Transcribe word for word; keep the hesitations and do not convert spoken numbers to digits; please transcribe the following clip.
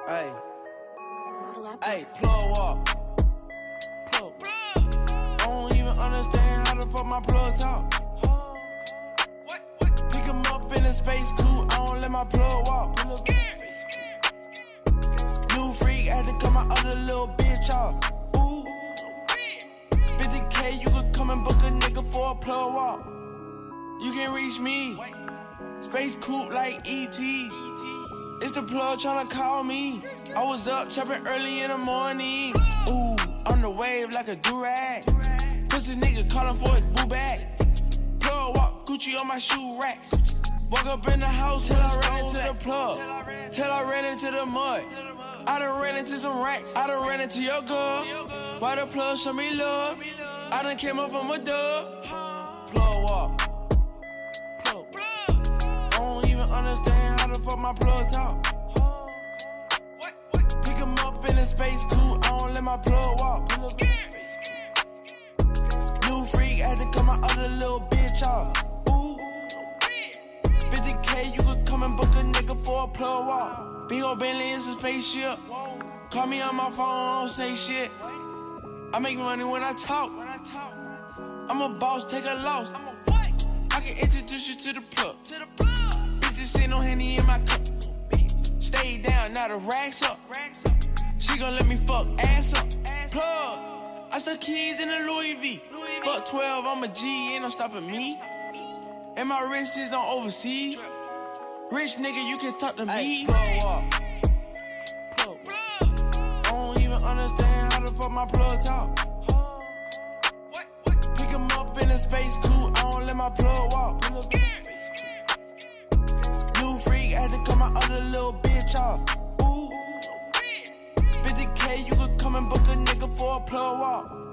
Hey, hey, plug walk. Plug. I don't even understand how the fuck my plug talk. Pick him up in a space coupe, I don't let my plug walk. New freak, I had to cut my other little bitch off. Ooh. fifty K, you could come and book a nigga for a plug walk. You can reach me, space coupe like E T It's the plug tryna call me. I was up chopping early in the morning. Ooh, on the wave like a durag. Pussy nigga calling for his boo bag. Plug walk, Gucci on my shoe rack. Walk up in the house till I ran into the plug. Till I ran into the mud. I done ran into some racks. I done ran into your girl. Why the plug show me love? I done came up from a dub. Plug walk. Plug. I don't even understand how the fuck my plug talk. Pick him up in a space coupe, I don't let my plug walk. New freak, I had to cut my other little bitch off. Ooh. fifty K, you could come and book a nigga for a plug walk. Big ol' Bentley, it's a spaceship. Call me on my phone, I don't say shit. I make money when I talk. I'm a boss, take a loss. I can introduce you to the plug. Bitches sitting on Henny in my cup. Stay down, now the racks up. She gon' let me fuck ass up. Plug, I stuck keys in the Louis V. Fuck twelve, I'm a G, ain't no stopping me. And my wrist is on overseas. Rich nigga, you can talk to me. Plug walk. Plug. I don't even understand how the fuck my plug talk. Pick him up in a space coupe, I don't let my plug walk. New freak, I had to cut my other little bitch off. Ooh. fifty K, you could come and book a nigga for a plug walk.